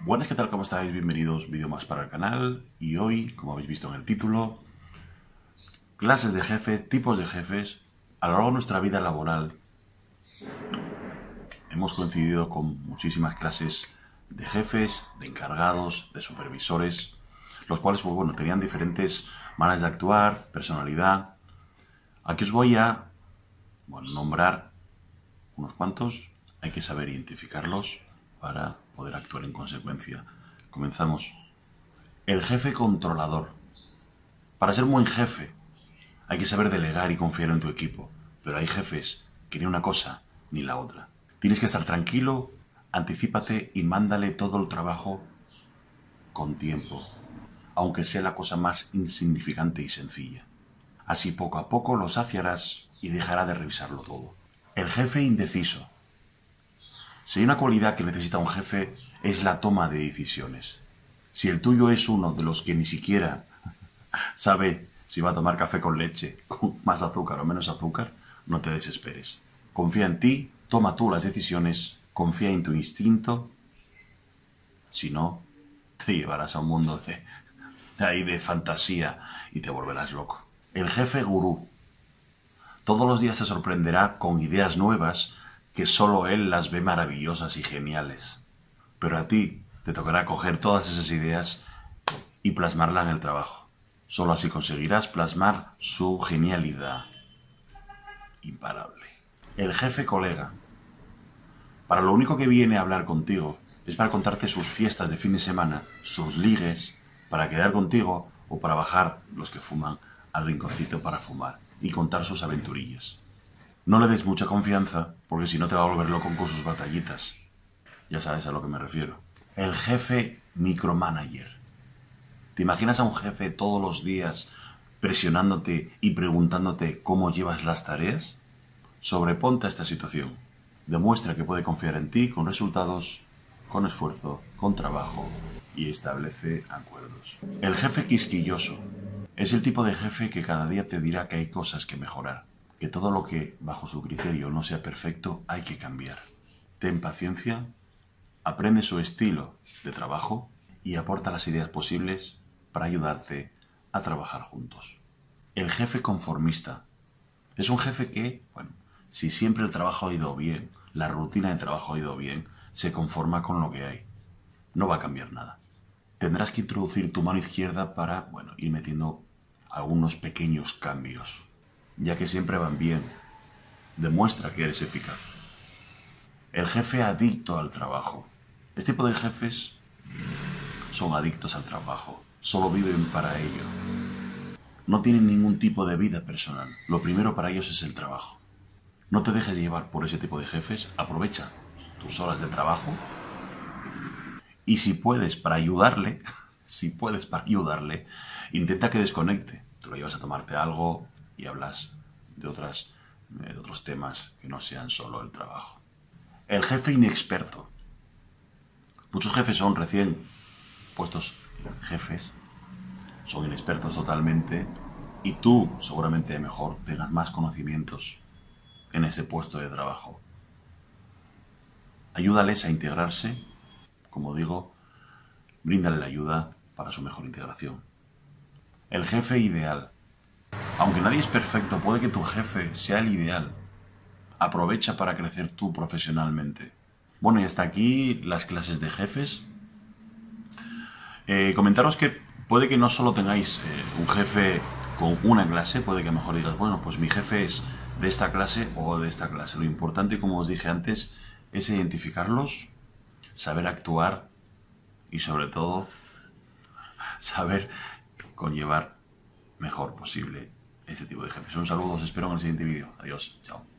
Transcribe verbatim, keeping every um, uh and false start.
Buenas, ¿qué tal? ¿Cómo estáis? Bienvenidos, vídeo más para el canal. Y hoy, como habéis visto en el título, clases de jefes, tipos de jefes. A lo largo de nuestra vida laboral hemos coincidido con muchísimas clases de jefes, de encargados, de supervisores, los cuales, pues bueno, tenían diferentes maneras de actuar, personalidad. Aquí os voy a, bueno, nombrar unos cuantos. Hay que saber identificarlos para poder actuar en consecuencia. Comenzamos. El jefe controlador. Para ser un buen jefe hay que saber delegar y confiar en tu equipo, pero hay jefes que ni una cosa ni la otra. Tienes que estar tranquilo, anticípate y mándale todo el trabajo con tiempo, aunque sea la cosa más insignificante y sencilla. Así poco a poco lo saciarás y dejará de revisarlo todo. El jefe indeciso. Si hay una cualidad que necesita un jefe, es la toma de decisiones. Si el tuyo es uno de los que ni siquiera sabe si va a tomar café con leche, con más azúcar o menos azúcar, no te desesperes. Confía en ti, toma tú las decisiones, confía en tu instinto. Si no, te llevarás a un mundo de, de, ahí de fantasía y te volverás loco. El jefe gurú. Todos los días te sorprenderá con ideas nuevas que solo él las ve maravillosas y geniales. Pero a ti te tocará coger todas esas ideas y plasmarlas en el trabajo. Solo así conseguirás plasmar su genialidad. Imparable. El jefe colega. Para lo único que viene a hablar contigo es para contarte sus fiestas de fin de semana, sus ligues, para quedar contigo o para bajar los que fuman al rinconcito para fumar y contar sus aventurillas. No le des mucha confianza, porque si no te va a volver loco con sus batallitas. Ya sabes a lo que me refiero. El jefe micromanager. ¿Te imaginas a un jefe todos los días presionándote y preguntándote cómo llevas las tareas? Sobreponte a esta situación. Demuestra que puede confiar en ti con resultados, con esfuerzo, con trabajo y establece acuerdos. El jefe quisquilloso. Es el tipo de jefe que cada día te dirá que hay cosas que mejorar, que todo lo que bajo su criterio no sea perfecto hay que cambiar. Ten paciencia, aprende su estilo de trabajo y aporta las ideas posibles para ayudarte a trabajar juntos. El jefe conformista. Es un jefe que, bueno, si siempre el trabajo ha ido bien, la rutina de trabajo ha ido bien, se conforma con lo que hay. No va a cambiar nada. Tendrás que introducir tu mano izquierda para, bueno, ir metiendo algunos pequeños cambios, ya que siempre van bien. Demuestra que eres eficaz. El jefe adicto al trabajo. Este tipo de jefes son adictos al trabajo. Solo viven para ello. No tienen ningún tipo de vida personal. Lo primero para ellos es el trabajo. No te dejes llevar por ese tipo de jefes. Aprovecha tus horas de trabajo. Y si puedes para ayudarle, si puedes para ayudarle, intenta que desconecte. Te lo llevas a tomarte algo y hablas de, otras, de otros temas que no sean solo el trabajo. El jefe inexperto. Muchos jefes son recién puestos jefes, son inexpertos totalmente y tú seguramente mejor tengas más conocimientos en ese puesto de trabajo. Ayúdales a integrarse, como digo, bríndale la ayuda para su mejor integración. El jefe ideal. Aunque nadie es perfecto, puede que tu jefe sea el ideal. Aprovecha para crecer tú profesionalmente. Bueno, y hasta aquí las clases de jefes. Eh, comentaros que puede que no solo tengáis eh, un jefe con una clase, puede que mejor digas, bueno, pues mi jefe es de esta clase o de esta clase. Lo importante, como os dije antes, es identificarlos, saber actuar y sobre todo saber conllevar mejor posible este tipo de jefes. Un saludo, os espero en el siguiente vídeo. Adiós, chao.